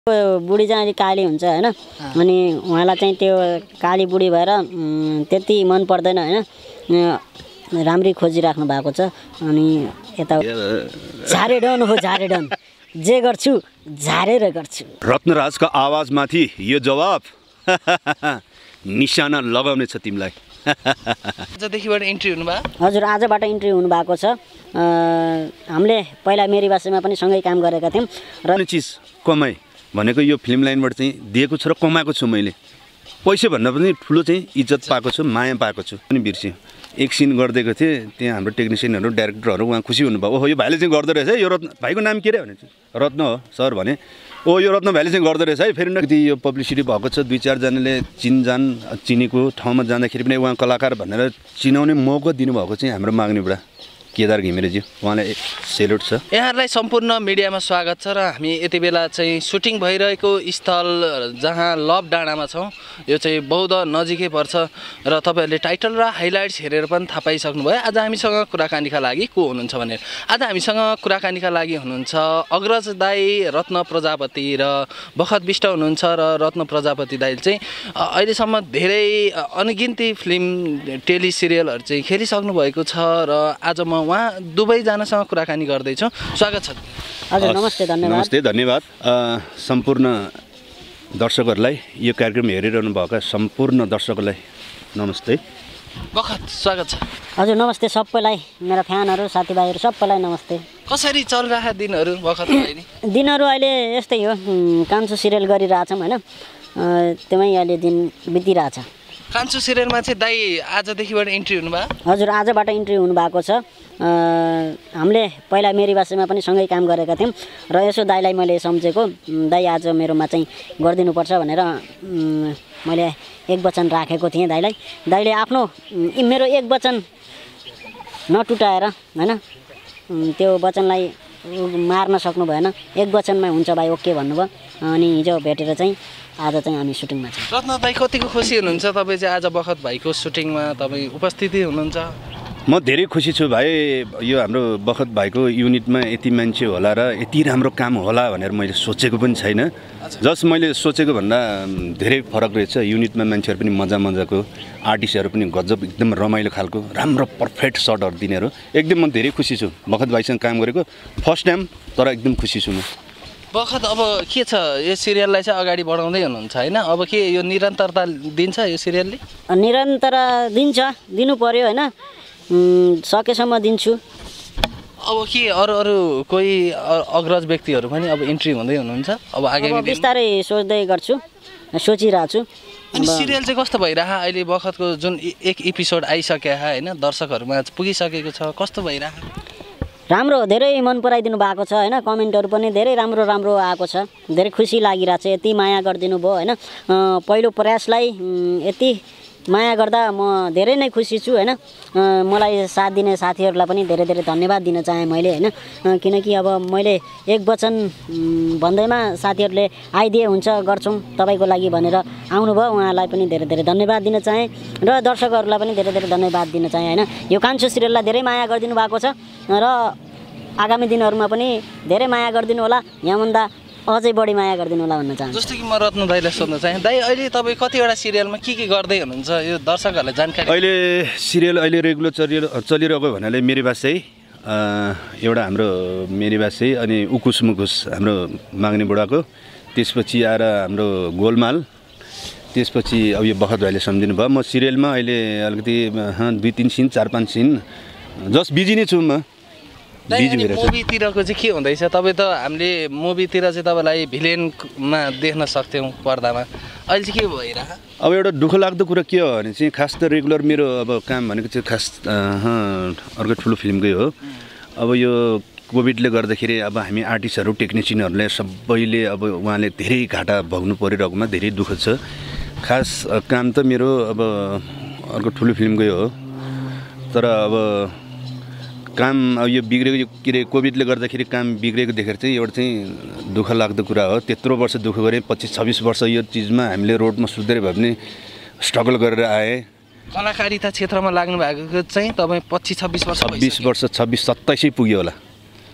बुढी चाहिँ अलिक काली हुन्छ होइन, अनि उहाँलाई चाहिँ त्यो काली बुढी भएर त्यति मन पर्दैन होइन, राम्रै खोजिराख्नु भएको छ। अनि यता झारेडन हो, झारेडन जे गर्छु झारेर गर्छु। रत्नराजको आवाजमाथि यो जवाब निशाना लगाउने छ तिमीलाई। आजदेखिबाट इन्ट्री हुनुभयो? हजुर, आजबाट इन्ट्री हुनुभएको छ। हामीले पहिला मेरी भाषामा पनि सँगै काम गरेका थियौँ र चिज कमाइ भनेको यो फिल्म लाइनबाट चाहिँ दिएको छु र कमाएको छु। मैले पैसा भन्दा पनि ठुलो चाहिँ इज्जत पाएको छु, माया पाएको छु। पनि बिर्सेँ, एक सिन गरिदिएको थिएँ, त्यहाँ हाम्रो टेक्निसियनहरू डाइरेक्टरहरू उहाँ खुसी हुनुभयो। ओहो यो भाइले चाहिँ गर्दो रहेछ है, यो रत्न भाइको नाम के अरे भने रत्न हो सर भने, ओ यो रत्न भाइले चाहिँ गर्दो रहेछ है। फेरि न यो पब्लिसिटी भएको छ, 2-4जनाले चिनेको ठाउँमा जाँदाखेरि पनि उहाँ कलाकार भनेर चिनाउने मौका दिनुभएको चाहिँ हाम्रो माग्ने बुढा केदार घिमिरेज्यू, उहाँलाई सेल्युट छ। यहाँहरूलाई सम्पूर्ण मिडियामा स्वागत छ र हामी यति बेला चाहिँ सुटिङ भइरहेको स्थल जहाँ लभ डाँडामा छौँ। यो चाहिँ बौद्ध नजिकै पर्छ र तपाईँहरूले टाइटल र हाइलाइट्स हेरेर पनि थाहा पाइसक्नुभयो। आज हामीसँग कुराकानीका लागि को हुनुहुन्छ भनेर। आज हामीसँग कुराकानीका लागि हुनुहुन्छ अग्रज दाई, रत्न प्रजापति र बखत बिष्ट हुनुहुन्छ। र रत्न प्रजापति दाइले चाहिँ अहिलेसम्म धेरै अनगिन्ती फिल्म टेलिसिरियलहरू चाहिँ खेलिसक्नु भएको छ र आज म उहाँ दुवैजनासँग कुराकानी गर्दैछौँ। स्वागत छ। हजुर नमस्ते, धन्यवाद। नमस्ते, धन्यवाद। सम्पूर्ण दर्शकहरूलाई, यो कार्यक्रम हेरिरहनु भएका सम्पूर्ण दर्शकहरूलाई नमस्ते। बखत स्वागत छ। हजुर नमस्ते सबैलाई, मेरा फ्यानहरू साथीभाइहरू सबैलाई नमस्ते। कसरी चलिरहेका दिनहरू बखत? दिनहरू अहिले यस्तै हो, कान्छो सिरियल गरिरहेछौँ होइन, त्यही अहिले दिन बितिरहेछ। कान्छो सिरियलमा चाहिँ दाई आजदेखिबाट इन्ट्री हुनुभयो? हजुर, आजबाट इन्ट्री हुनुभएको छ। हामीले पहिला मेरी भाषामा पनि सँगै काम गरेका थियौँ र यसो दाइलाई मैले सम्झेको, दाइ आज मेरोमा चाहिँ गरिदिनुपर्छ भनेर मैले एक वचन राखेको थिएँ दाइलाई। दाइले आफ्नो मेरो एक वचन नटुटाएर होइन, त्यो वचनलाई मार्न सक्नु भएन, एक वचनमै हुन्छ भाइ ओके भन्नुभयो। अनि हिजो भेटेर चाहिँ आज चाहिँ हामी सुटिङमा छौँ। रत्न दाई कतिको खुसी हुनुहुन्छ तपाईँ चाहिँ आज बखत भाइको सुटिङमा तपाईँ उपस्थिति हुनुहुन्छ? म धेरै खुसी छु भाइ। यो हाम्रो बखत भाइको युनिटमा यति मान्छे होला र यति राम्रो काम होला भनेर मैले सोचेको पनि छैन। जस्ट मैले सोचेको भन्दा धेरै फरक रहेछ। युनिटमा मान्छेहरू पनि मजाको, आर्टिस्टहरू पनि गजब एकदम रमाइलो खालको राम्रो पर्फेक्ट सटहरू दिनेहरू। एकदम म धेरै खुसी छु बखत भाइसँग काम गरेको, फर्स्ट टाइम, तर एकदम खुसी छु म। बखत अब के छ, यो सिरियललाई चाहिँ अगाडि बढाउँदै हुनुहुन्छ होइन? अब के यो निरन्तरता दिन्छ यो सिरियलले? निरन्तर दिनु पर्यो होइन, सकेसम्म दिन्छु। अब के अरू कोही अग्रज व्यक्तिहरू पनि अब इन्ट्री हुँदै हुनुहुन्छ? अब आगामी बिस्तारै सोच्दै गर्छु, सोचिरहेको छु। अनि सिरियल चाहिँ कस्तो भइरह अहिले? बखतको जुन एक एपिसोड आइसक्यो होइन, दर्शकहरूमा पुगिसकेको छ, कस्तो भइरह? राम्रो, धेरै मन पराइदिनु भएको छ होइन, कमेन्टहरू पनि धेरै राम्रो आएको छ, धेरै खुसी लागिरहेको छ। यति माया गरिदिनु भयो होइन, पहिलो प्रयासलाई यति माया गर्दा म धेरै नै खुसी छु होइन। मलाई साथ दिने साथीहरूलाई पनि धेरै धन्यवाद दिन चाहेँ मैले होइन, किनकि अब मैले एक वचन भन्दैमा साथीहरूले आइदिए हुन्छ गर्छौँ तपाईँको लागि भनेर आउनुभयो, उहाँलाई पनि धेरै धन्यवाद दिन चाहेँ र दर्शकहरूलाई पनि धेरै धन्यवाद दिन चाहेँ होइन। यो कान्छो सिरियललाई धेरै माया गरिदिनु भएको छ र आगामी दिनहरूमा पनि धेरै माया गरिदिनु होला, यहाँभन्दा अझै बढी माया गरिदिनु होला भन्न चाहन्छु। जस्तो कि म रत्न दाइलाई सोध्न चाहेँ, दाइ अहिले तपाईँ कतिवटा सिरियलमा के गर्दै हुनुहुन्छ, यो दर्शकहरूलाई जानकारी? अहिले सिरियल अहिले रेगुलर चलिरहेको भन्नाले मेरी भाषै, एउटा हाम्रो मेरी भाषै, अनि उकुस मुकुस हाम्रो माग्ने बुढाको, त्यसपछि आएर हाम्रो गोलमाल, त्यसपछि अब यो बखत भाइले सम्झिनु भयो। म सिरियलमा अहिले अलिकति 2-3 सिन 4-5 सिन जस्ट बिजी नै छु म। मुभीतिरको चाहिँ के हुँदैछ? तपाईँ त हामीले मुभीतिर चाहिँ तपाईँलाई भिलेनमा देख्न सक्थ्यौँ पर्दामा, अहिले चाहिँ के भइरह? अब एउटा दुःख लाग्दो कुरा के हो भने चाहिँ खास त रेगुलर मेरो अब काम भनेको चाहिँ खास अर्को ठुलो फिल्मकै हो। अब यो कोभिडले गर्दाखेरि अब हामी आर्टिस्टहरू टेक्निसियनहरूले सबैले अब उहाँले धेरै घाटा भोग्नु परिरहेकोमा धेरै दुःख छ। खास काम त मेरो अब अर्को ठुलो फिल्मकै हो, तर अब काम यो बिग्रेको के अरे कोभिडले गर्दाखेरि काम बिग्रेको देखेर चाहिँ एउटा चाहिँ दुःख लाग्दो कुरा हो। त्यत्रो वर्ष दुःख गरेँ, 25-26 वर्ष यो चिजमा हामीले रोडमा सुत्दै भए पनि स्ट्रगल गरेर आएँ। कलाकारिता क्षेत्रमा लाग्नु भएको चाहिँ तपाईँ 25-26 वर्ष? 26 वर्ष, 26-27 पुग्यो होला।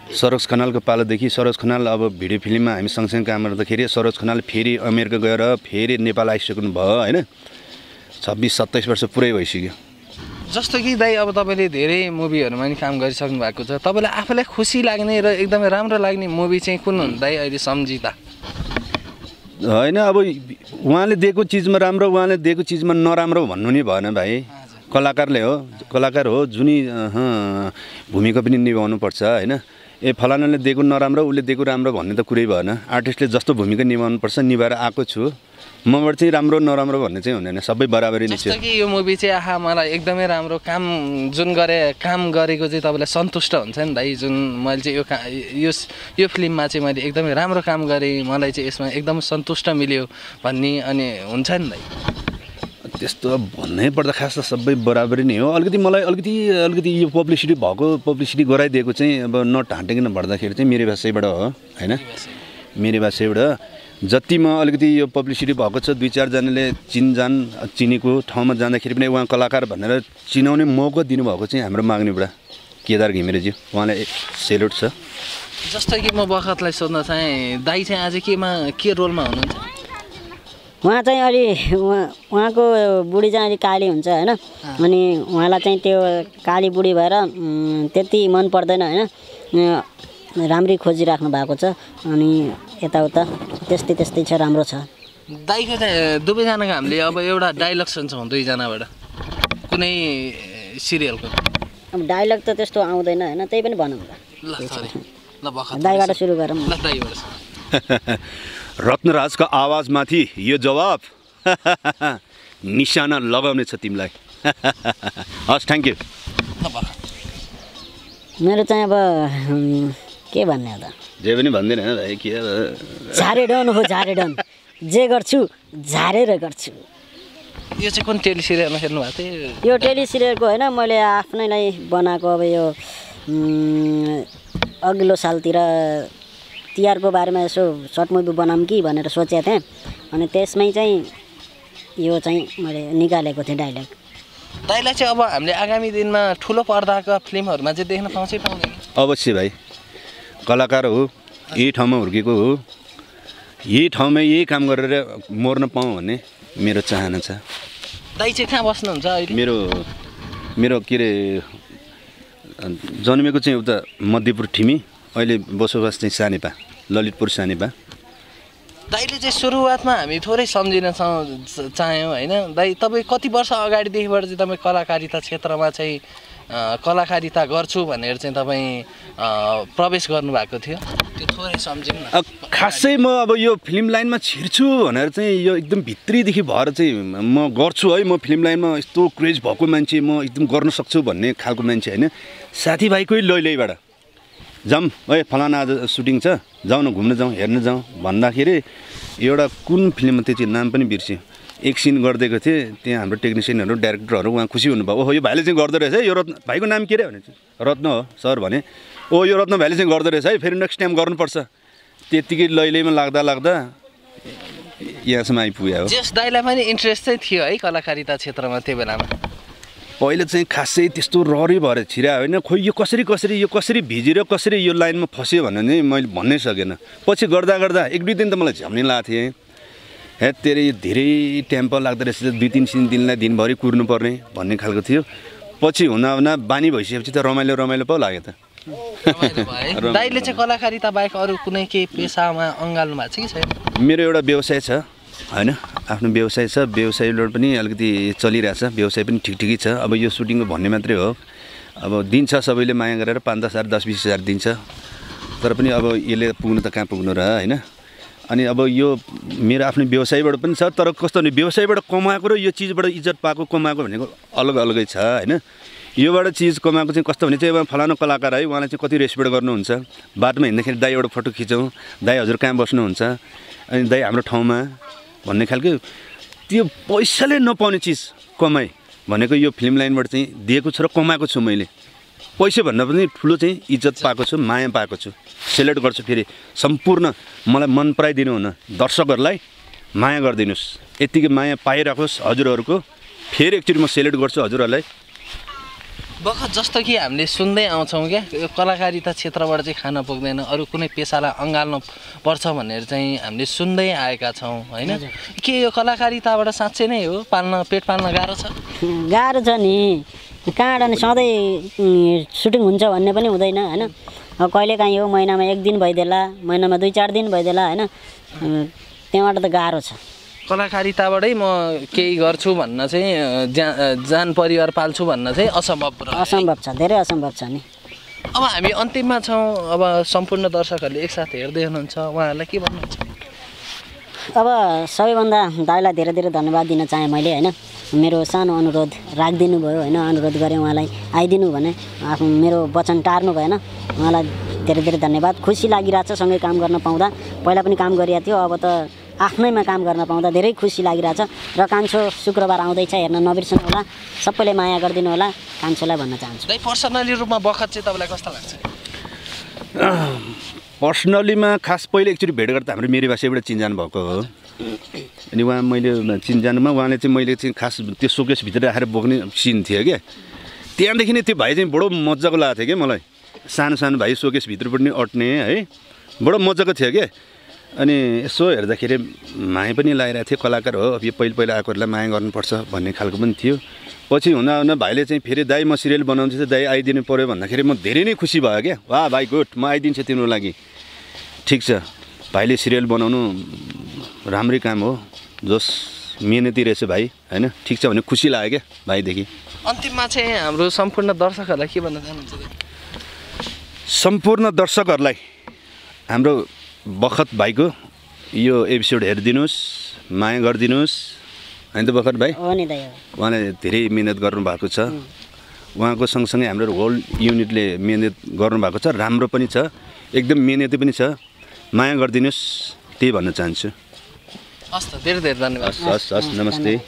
सरोज खनालको पालोदेखि सरोज खनाल अब भिडियो फिल्ममा हामी सँगसँगै काम गर्दाखेरि सरोज खनाल फेरि अमेरिका गएर फेरि नेपाल आइसक्नु भयो होइन 26-27 वर्ष पुरै भइसक्यो। जस्तो कि दाइ अब तपाईँले धेरै मुभीहरूमा पनि काम गरिसक्नु भएको छ, तपाईँलाई आफूलाई खुसी लाग्ने र एकदमै राम्रो लाग्ने मुभी चाहिँ कुन हुन् दाइ अहिले सम्झिँदा? होइन अब उहाँले दिएको चिजमा राम्रो उहाँले दिएको चिजमा नराम्रो भन्नु नि भएन भाइ। कलाकारले हो, कलाकार हो, जुनी भूमिका पनि निभाउनुपर्छ होइन। फलानाले दिएको नराम्रो उसले दिएको राम्रो भन्ने त कुरै भएन। आर्टिस्टले जस्तो भूमिका निभाउनुपर्छ निभाएर आएको छु। मबाट चाहिँ राम्रो नराम्रो भन्ने चाहिँ हुँदैन, सबै बराबरी नै छ। जस्तो कि यो मुभी चाहिँ मलाई एकदमै राम्रो काम काम गरेको चाहिँ तपाईँलाई सन्तुष्ट हुन्छ नि दाइ? जुन मैले चाहिँ यो फिल्ममा चाहिँ मैले एकदमै राम्रो काम गरेँ, मलाई चाहिँ यसमा एकदमै सन्तुष्ट मिल्यो भन्ने अनि हुन्छ नि दाइ? त्यस्तो भन्नै पर्दा खास त सबै बराबरी नै हो। मलाई अलिकति यो पब्लिसिटी गराइदिएको चाहिँ अब नढाँटिकन भन्दाखेरि चाहिँ मेरो भाषाबाट हो होइन। मेरो भाषाबाट जति म अलिकति यो पब्लिसिटी भएको छ 2-4 जनाले चिनेको ठाउँमा जाँदाखेरि पनि उहाँ कलाकार भनेर चिनाउने मौका दिनुभएको चाहिँ हाम्रो माग्नेबाट केदार घिमिरेज्यू, उहाँलाई सेल्युट छ। जस्तो कि म बखतलाई सोध्न चाहेँ दाइ चाहिँ आज के रोलमा हुनुहुन्छ? उहाँ चाहिँ अलि उहाँको बुढी चाहिँ अलिक काली हुन्छ होइन, अनि उहाँलाई चाहिँ त्यो काली बुढी भएर त्यति मन पर्दैन होइन, राम्रै खोजिराख्नु भएको छ। अनि यताउता त्यस्तै छ, राम्रो छ। दाइको चाहिँ दुवैजनाको हामीले अब एउटा डाइलग सुन्छौँ दुईजनाबाट कुनै सिरियलको। अब डाइलग त त्यस्तो आउँदैन होइन, त्यही पनि भनौँ ल। दाइबाट सुरु गरौँ। ल दाइबाट। रत्नराजको आवाजमाथि यो जवाब निशाना लगाउने छ तिमीलाई। हस्, थ्याङ्क यू। मेरो चाहिँ अब के भन्ने हो त? जे पनि भन्दैन भाइ, के झारेडन हो, झारेडन। जे गर्छु झारेर गर्छु। यो चाहिँ कुन टेलिसिरियलमा खेल्नु भएको थियो? यो टेलिसिरियलको होइन, मैले आफ्नैलाई बनाएको। अब यो अघिल्लो सालतिर तिहारको बारेमा यसो सर्ट मुभी बनाऊँ कि भनेर सोचेको थिएँ, अनि त्यसमै चाहिँ यो चाहिँ मैले निकालेको थिएँ डाइलग। दाइलाई चाहिँ अब हामीले आगामी दिनमा ठुलो पर्दाका फिल्महरूमा चाहिँ देख्न पाउँछै पाउँदैन? अवश्य भाइ, कलाकार हो, यही ठाउँमा हुर्केको हो, यही ठाउँमा यही काम गरेर मर्न पाऊँ भन्ने मेरो चाहना छ। दाइ चाहिँ कहाँ बस्नुहुन्छ अहिले? मेरो के अरे जन्मेको चाहिँ उता मध्यपुर ठिमी, अहिले बसोबास चाहिँ सानेपा, ललितपुर सानेपा। दाइले चाहिँ सुरुवातमा हामी थोरै सम्झिन चाह्यौँ होइन। दाइ तपाईँ कति वर्ष अगाडिदेखिबाट चाहिँ तपाईँ कलाकारिता क्षेत्रमा चाहिँ कलाकारिता गर्छु भनेर चाहिँ तपाईँ प्रवेश गर्नुभएको थियो, त्यो थोरै सम्झिनु न। खासै म अब यो फिल्म लाइनमा छिर्छु भनेर चाहिँ यो एकदम भित्रीदेखि भएर चाहिँ म गर्छु है, म फिल्म लाइनमा यस्तो क्रेज भएको मान्छे, म एकदम गर्न सक्छु भन्ने खालको मान्छे होइन। साथीभाइकै लैबाट जाऊँ है, फलाना आज सुटिङ छ, जाउँ न घुम्न जाउँ, हेर्न जाउँ भन्दाखेरि एउटा कुन फिल्ममा त्यो चाहिँ नाम पनि बिर्स्यो, एक सिन गरिदिएको थिएँ, त्यहाँ हाम्रो टेक्निसियनहरू डाइरेक्टरहरू उहाँ खुसी हुनुभयो। ओहो यो भाइले चाहिँ गर्दो रहेछ है, यो रत्न भाइको नाम के अरे भने रत्न हो सर भने, ओ यो रत्न भाइले चाहिँ गर्दो रहेछ है, फेरि नेक्स्ट टाइम गर्नुपर्छ। त्यत्तिकै लैलैमा लाग्दा यहाँसम्म आइपुग्यो हो। जस दाइलाई पनि इन्ट्रेस्ट चाहिँ थियो है कलाकारिता क्षेत्रमा त्यो बेलामा? पहिला चाहिँ खासै त्यस्तो रहरै भएर छिरा होइन, खोइ यो कसरी भिजेर कसरी यो लाइनमा फस्यो भनेर चाहिँ मैले भन्नै सकेन। पछि गर्दा 1-2 दिन त मलाई झ्याम्नै लागेको थिएँ, हे तेरे धेरै टाइम पो लाग्दो रहेछ, 2-3 दिनलाई दिनभरि कुर्नुपर्ने भन्ने खालको थियो। पछि हुँदा बानी भइसकेपछि त रमाइलो पो लाग्यो त। दाइले चाहिँ कलाकारिता बाहेक अरू कुनै केही पेसामा अँगाल्नु भएको छ कि छैन? मेरो एउटा व्यवसाय छ होइन, आफ्नो व्यवसाय छ, व्यवसायबाट पनि अलिकति चलिरहेछ, व्यवसाय पनि ठिकै छ। अब यो सुटिङको भन्ने मात्रै हो, अब दिन्छ सबैले माया गरेर 5-10 हजार 10-20 हजार दिन्छ, तर पनि अब यसले पुग्नु त कहाँ पुग्नु र होइन। अनि अब यो मेरो आफ्नो व्यवसायबाट पनि छ, तर कस्तो भने व्यवसायबाट कमाएको र यो चिजबाट इज्जत पाएको कमाएको भनेको अलगै छ होइन। योबाट चिज कमाएको चाहिँ कस्तो भने चाहिँ फलानु कलाकार है, उहाँलाई चाहिँ कति रेस्पेक्ट गर्नुहुन्छ, बाटोमा हिँड्दाखेरि दाइ एउटा फोटो खिचौँ, दाइ हजुर कहाँ बस्नुहुन्छ, अनि दाइ हाम्रो ठाउँमा भन्ने खालको त्यो पैसाले नपाउने चिज कमाइ भनेको यो फिल्म लाइनबाट चाहिँ दिएको छु र कमाएको छु मैले। पैसा भन्दा पनि ठुलो चाहिँ इज्जत पाएको छु, माया पाएको छु, सेलेक्ट गर्छु। फेरि सम्पूर्ण मलाई मन पराइदिनु हुन, दर्शकहरूलाई माया गरिदिनुहोस्, यत्तिकै माया पाइराखोस् हजुरहरूको। फेरि एकचोटि म सेलेक्ट गर्छु हजुरहरूलाई। बखत जस्तो कि हामीले सुन्दै आउँछौँ क्या यो कलाकारिता क्षेत्रबाट चाहिँ खान पुग्दैन अरू कुनै पेसालाई अँगाल्नु पर्छ भनेर चाहिँ हामीले सुन्दै आएका छौँ होइन के यो कलाकारिताबाट साँच्चै नै हो पेट पाल्न गाह्रो छ गाह्रो छ नि कहाँबाट नि सधैँ सुटिङ हुन्छ भन्ने पनि हुँदैन होइन अब कहिलेकाहीँ हो महिनामा 1 दिन भइदेला महिनामा 2-4 दिन भइदेला होइन त्यहाँबाट त गाह्रो छ कलाकारिताबाटै म केही गर्छु भन्न चाहिँ जान परिवार पाल्छु भन्न चाहिँ असम्भव असम्भव छ धेरै असम्भव छ नि अब हामी अन्तिममा छौँ अब सम्पूर्ण दर्शकहरूले एकसाथ हेर्दै हुनुहुन्छ उहाँहरूलाई के भन्नुहुन्छ अब सबैभन्दा दाइलाई धेरै धेरै धन्यवाद दिन चाहेँ मैले होइन मेरो सानो अनुरोध राखिदिनु भयो होइन अनुरोध गरेँ उहाँलाई आइदिनु भने आफ्नो मेरो वचन टार्नु भएन उहाँलाई धेरै धेरै धन्यवाद खुसी लागिरहेछ सँगै काम गर्न पाउँदा पहिला पनि काम गरिएको थियो अब त आफ्नैमा काम गर्न पाउँदा धेरै खुसी लागिरहेछ र कान्छो शुक्रबार आउँदैछ हेर्न नबिर्सनु होला सबैले माया गरिदिनु होला कान्छोलाई भन्न चाहन्छु दाइ पर्सनली रूपमा बखत चाहिँ तपाईँलाई कस्तो लाग्छ पर्सनलीमा खास पहिले एकचोटि भेट गर्दा हाम्रो मेरीबासीबाट चिनजान भएको हो अनि उहाँ मैले चिनजानमा उहाँले चाहिँ मैले चाहिँ खास त्यो सोकेसभित्र राखेर बोक्ने सिन थियो क्या त्यहाँदेखि नै त्यो भाइ चाहिँ बडो मजाको लागेको थियो क्या मलाई सानो सानो भाइ सोकेसभित्र पनि अट्ने है बडो मजाको थियो क्या अनि यसो हेर्दाखेरि माया पनि लागिरहेको थियो कलाकार हो अब यो पहिला आएकोहरूलाई माया गर्नुपर्छ भन्ने खालको पनि थियो पछि हुँदा हुँदा भाइले चाहिँ फेरि दाइ म सिरियल बनाउँछु दाइ आइदिनु पऱ्यो भन्दाखेरि म धेरै नै खुसी भयो क्या वाह भाइ गुड म आइदिन्छु तिम्रो लागि ठिक छ भाइले सिरियल बनाउनु राम्रै काम हो जस मेहनती रहेछ भाइ होइन ठिक छ भने खुसी लाग्यो क्या भाइदेखि अन्तिममा चाहिँ हाम्रो सम्पूर्ण दर्शकहरूलाई के भन्न चाहनुहुन्छ सम्पूर्ण दर्शकहरूलाई हाम्रो बखत भाइको यो एपिसोड हेरिदिनुहोस् माया गरिदिनुहोस् होइन त बखत भाइ हो नि दाइ उहाँले धेरै मिहिनेत गर्नुभएको छ उहाँको सँगसँगै हाम्रो होल युनिटले मिहिनेत गर्नुभएको छ राम्रो पनि छ एकदम मिहिनेती पनि छ माया गरिदिनुहोस् त्यही भन्न चाहन्छु हस् त धेरै धेरै धन्यवाद हस् नमस्ते